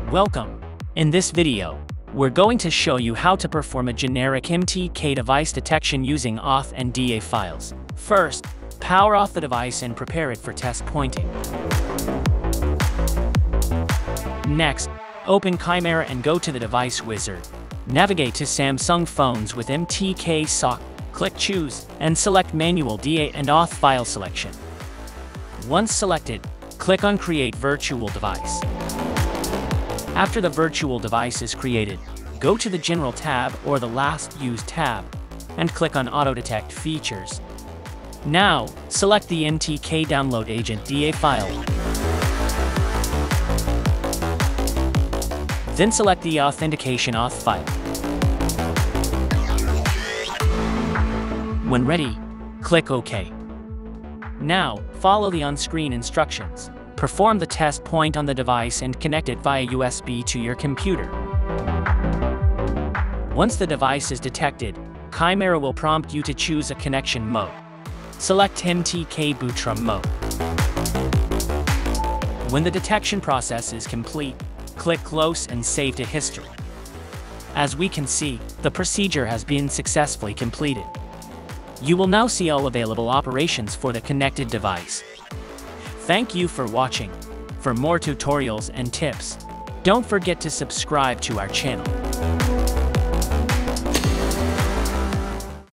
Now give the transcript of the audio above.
Welcome! In this video, we're going to show you how to perform a generic MTK device detection using Auth and DA files. First, power off the device and prepare it for test pointing. Next, open Chimera and go to the device wizard. Navigate to Samsung phones with MTK SOC, click Choose, and select Manual DA and Auth file selection. Once selected, click on Create Virtual Device. After the virtual device is created, go to the General tab or the Last Used tab, and click on Auto Detect Features. Now, select the MTK Download Agent DA file. Then select the Authentication Auth file. When ready, click OK. Now, follow the on-screen instructions. Perform the test point on the device and connect it via USB to your computer. Once the device is detected, Chimera will prompt you to choose a connection mode. Select MTK Bootrom mode. When the detection process is complete, click Close and save to history. As we can see, the procedure has been successfully completed. You will now see all available operations for the connected device. Thank you for watching. For more tutorials and tips, don't forget to subscribe to our channel.